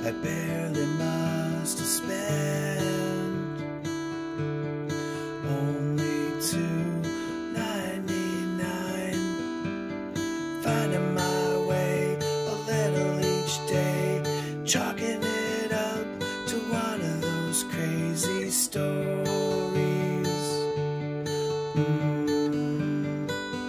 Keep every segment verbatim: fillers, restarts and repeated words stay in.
I barely must have spent only two ninety-nine, finding my way a little each day, chalking it up to one of those crazy stories. mm.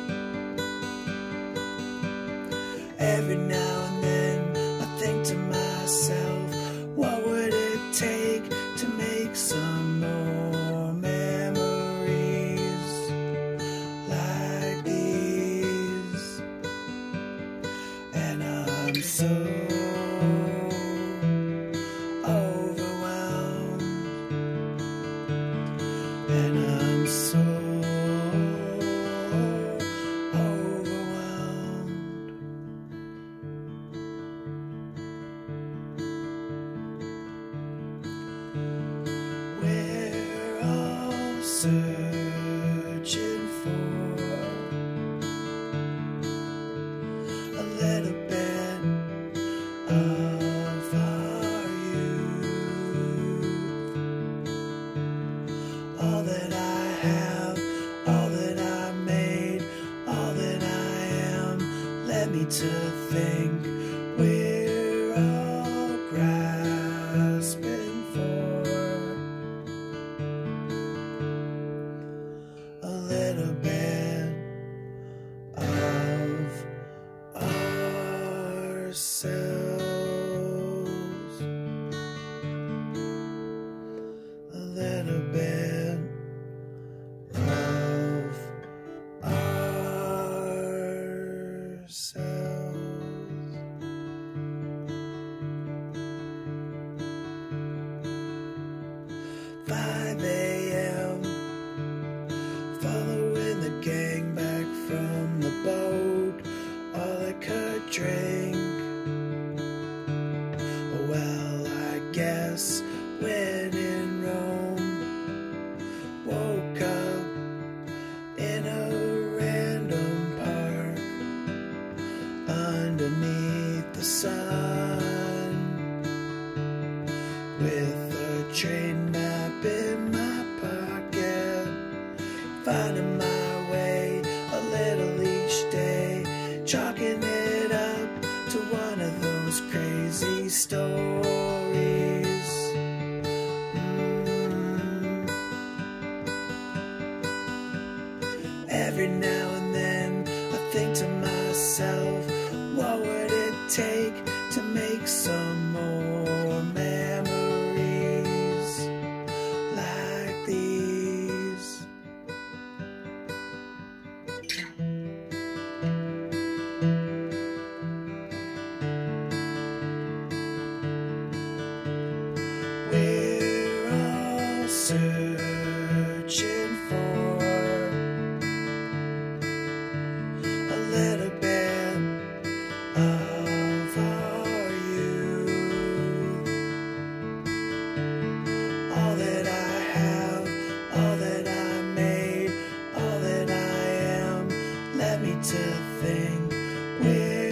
Every now and then I think to myself, what would it take to make some more memories like these? And I'm so overwhelmed, and I'm so we're all searching for a little bit of our youth. All that I have, all that I made, all that I am, led me to think we're all grasping for a little bit of ourselves, a little bit of ourselves. five a m following the gang back from the boat, all I could drink. Well, I guess when in Rome, woke up in a random park underneath the sun, with a train map in my pocket, finding my way a little each day, chalking it up to one of those crazy stories. mm. Every now and then I think to myself, what would it take to make some more memories like these? We're all searching for a little bit of our youth. All that I have, all that I made, all that I am, led me to think we're